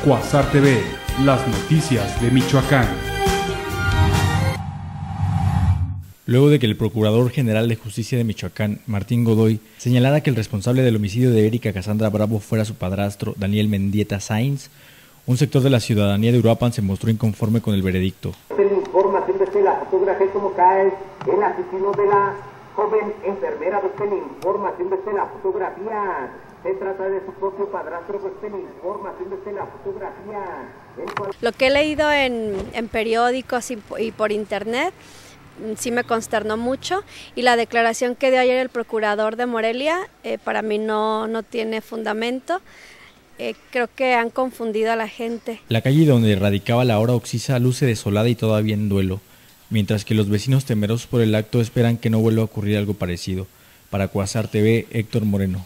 Cuasar TV, las noticias de Michoacán. Luego de que el Procurador General de Justicia de Michoacán, Martín Godoy, señalara que el responsable del homicidio de Erika Cassandra Bravo fuera su padrastro, Daniel Mendieta Sainz, un sector de la ciudadanía de Uruapan se mostró inconforme con el veredicto. La información de la fotografía como cae el asesino de la joven enfermera, pues la información de la fotografía. Se trata de su propio padrastro, pues la información de la fotografía. Lo que he leído en periódicos y por internet sí me consternó mucho, y la declaración que dio ayer el procurador de Morelia para mí no tiene fundamento. Creo que han confundido a la gente. La calle donde radicaba la hora Oxisa luce desolada y todavía en duelo, mientras que los vecinos temerosos por el acto esperan que no vuelva a ocurrir algo parecido. Para Cuasar TV, Héctor Moreno.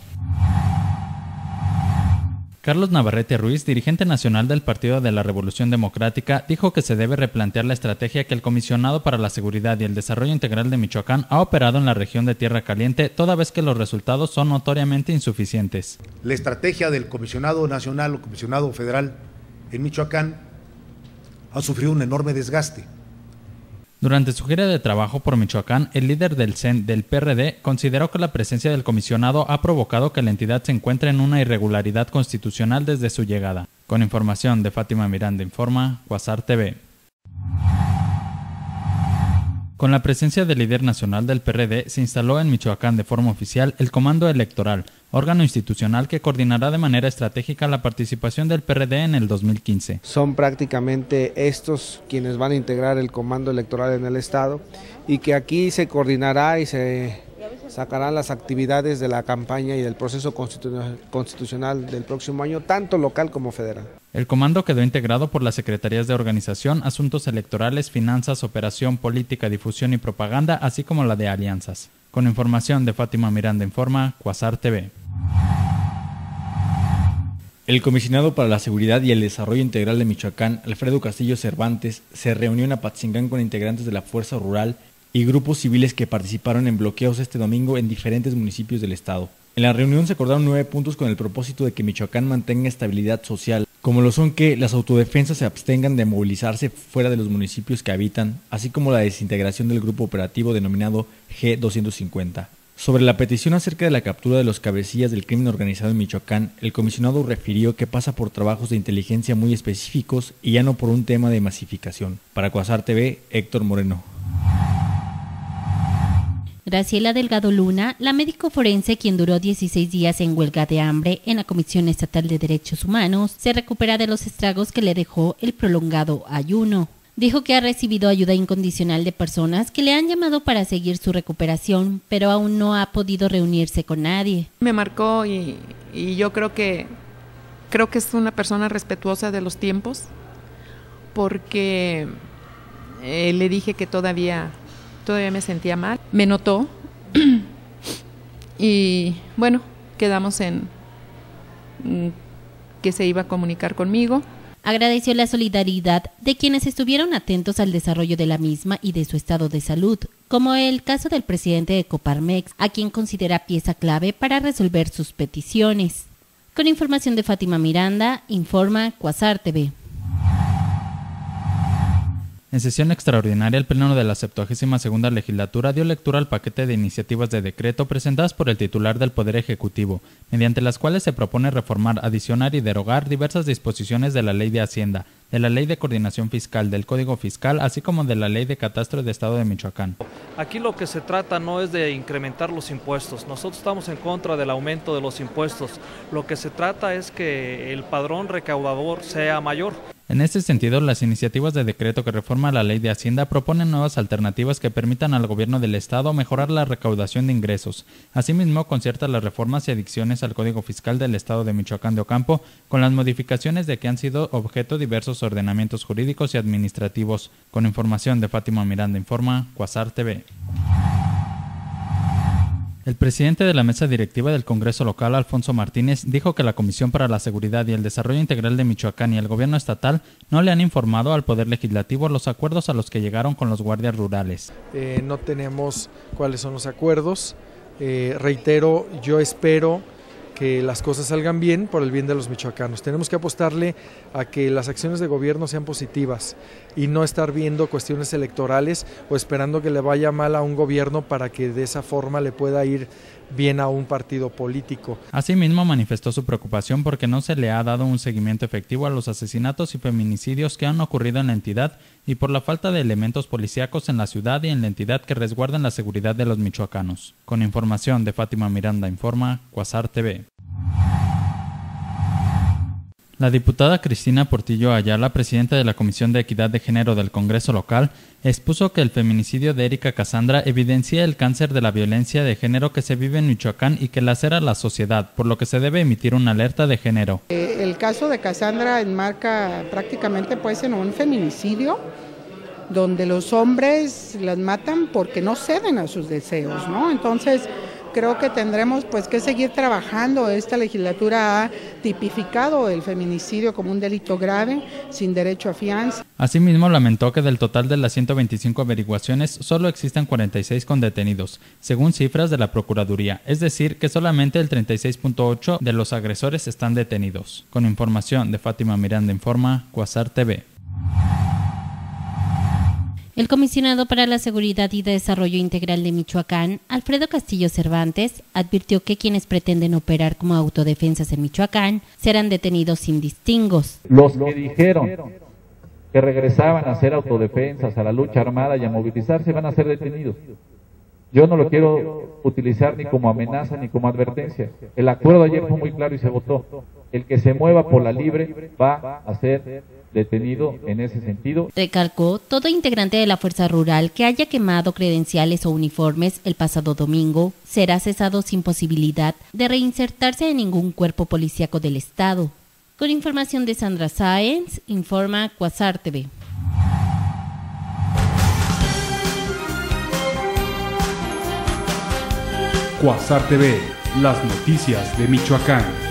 Carlos Navarrete Ruiz, dirigente nacional del Partido de la Revolución Democrática, dijo que se debe replantear la estrategia que el Comisionado para la Seguridad y el Desarrollo Integral de Michoacán ha operado en la región de Tierra Caliente, toda vez que los resultados son notoriamente insuficientes. La estrategia del Comisionado Nacional o Comisionado Federal en Michoacán ha sufrido un enorme desgaste. Durante su gira de trabajo por Michoacán, el líder del CEN del PRD consideró que la presencia del comisionado ha provocado que la entidad se encuentre en una irregularidad constitucional desde su llegada. Con información de Fátima Miranda Informa, Cuasar TV. Con la presencia del líder nacional del PRD, se instaló en Michoacán de forma oficial el Comando Electoral, órgano institucional que coordinará de manera estratégica la participación del PRD en el 2015. Son prácticamente estos quienes van a integrar el Comando Electoral en el Estado, y que aquí se coordinará y se sacarán las actividades de la campaña y del proceso constitucional del próximo año, tanto local como federal. El comando quedó integrado por las Secretarías de Organización, Asuntos Electorales, Finanzas, Operación, Política, Difusión y Propaganda, así como la de Alianzas. Con información de Fátima Miranda Informa, Cuasar TV. El Comisionado para la Seguridad y el Desarrollo Integral de Michoacán, Alfredo Castillo Cervantes, se reunió en Apatzingán con integrantes de la Fuerza Rural y grupos civiles que participaron en bloqueos este domingo en diferentes municipios del estado. En la reunión se acordaron 9 puntos con el propósito de que Michoacán mantenga estabilidad social, como lo son que las autodefensas se abstengan de movilizarse fuera de los municipios que habitan, así como la desintegración del grupo operativo denominado G250. Sobre la petición acerca de la captura de los cabecillas del crimen organizado en Michoacán, el comisionado refirió que pasa por trabajos de inteligencia muy específicos y ya no por un tema de masificación. Para Cuasar TV, Héctor Moreno. Graciela Delgado Luna, la médico forense quien duró 16 días en huelga de hambre en la Comisión Estatal de Derechos Humanos, se recupera de los estragos que le dejó el prolongado ayuno. Dijo que ha recibido ayuda incondicional de personas que le han llamado para seguir su recuperación, pero aún no ha podido reunirse con nadie. Me marcó y yo creo que es una persona respetuosa de los tiempos, porque le dije que todavía me sentía mal. Me notó y bueno, quedamos en que se iba a comunicar conmigo. Agradeció la solidaridad de quienes estuvieron atentos al desarrollo de la misma y de su estado de salud, como el caso del presidente de Coparmex, a quien considera pieza clave para resolver sus peticiones. Con información de Fátima Miranda, informa Cuasar TV. En sesión extraordinaria, el Pleno de la 72ª Legislatura dio lectura al paquete de iniciativas de decreto presentadas por el titular del Poder Ejecutivo, mediante las cuales se propone reformar, adicionar y derogar diversas disposiciones de la Ley de Hacienda, de la Ley de Coordinación Fiscal, del Código Fiscal, así como de la Ley de Catastro de Estado de Michoacán. Aquí lo que se trata no es de incrementar los impuestos, nosotros estamos en contra del aumento de los impuestos, lo que se trata es que el padrón recaudador sea mayor. En este sentido, las iniciativas de decreto que reforman la Ley de Hacienda proponen nuevas alternativas que permitan al gobierno del Estado mejorar la recaudación de ingresos. Asimismo, concierta las reformas y adiciones al Código Fiscal del Estado de Michoacán de Ocampo, con las modificaciones de que han sido objeto diversos ordenamientos jurídicos y administrativos. Con información de Fátima Miranda Informa, Cuasar TV. El presidente de la mesa directiva del Congreso local, Alfonso Martínez, dijo que la Comisión para la Seguridad y el Desarrollo Integral de Michoacán y el gobierno estatal no le han informado al Poder Legislativo los acuerdos a los que llegaron con los guardias rurales. No tenemos cuáles son los acuerdos. Reitero, yo espero que las cosas salgan bien por el bien de los michoacanos. Tenemos que apostarle a que las acciones de gobierno sean positivas y no estar viendo cuestiones electorales o esperando que le vaya mal a un gobierno para que de esa forma le pueda ir bien a un partido político. Asimismo, manifestó su preocupación porque no se le ha dado un seguimiento efectivo a los asesinatos y feminicidios que han ocurrido en la entidad y por la falta de elementos policíacos en la ciudad y en la entidad que resguardan la seguridad de los michoacanos. Con información de Fátima Miranda informa Cuasar TV. La diputada Cristina Portillo Ayala, presidenta de la Comisión de Equidad de Género del Congreso local, expuso que el feminicidio de Erika Casandra evidencia el cáncer de la violencia de género que se vive en Michoacán y que lacera a la sociedad, por lo que se debe emitir una alerta de género. El caso de Casandra enmarca prácticamente pues en un feminicidio donde los hombres las matan porque no ceden a sus deseos, ¿no? Entonces creo que tendremos pues que seguir trabajando. Esta legislatura ha tipificado el feminicidio como un delito grave, sin derecho a fianza. Asimismo, lamentó que del total de las 125 averiguaciones solo existan 46 con detenidos, según cifras de la Procuraduría, es decir, que solamente el 36.8% de los agresores están detenidos. Con información de Fátima Miranda informa Cuasar TV. El comisionado para la Seguridad y Desarrollo Integral de Michoacán, Alfredo Castillo Cervantes, advirtió que quienes pretenden operar como autodefensas en Michoacán serán detenidos sin distingos. Los que dijeron que regresaban a hacer autodefensas, a la lucha armada y a movilizarse van a ser detenidos. Yo no lo quiero utilizar ni como amenaza ni como advertencia. El acuerdo ayer fue muy claro y se votó. El que se mueva por la libre va a ser detenido en ese sentido. Recalcó, todo integrante de la Fuerza Rural que haya quemado credenciales o uniformes el pasado domingo será cesado sin posibilidad de reinsertarse en ningún cuerpo policíaco del Estado. Con información de Sandra Sáenz, informa Cuasar TV. Cuasar TV, las noticias de Michoacán.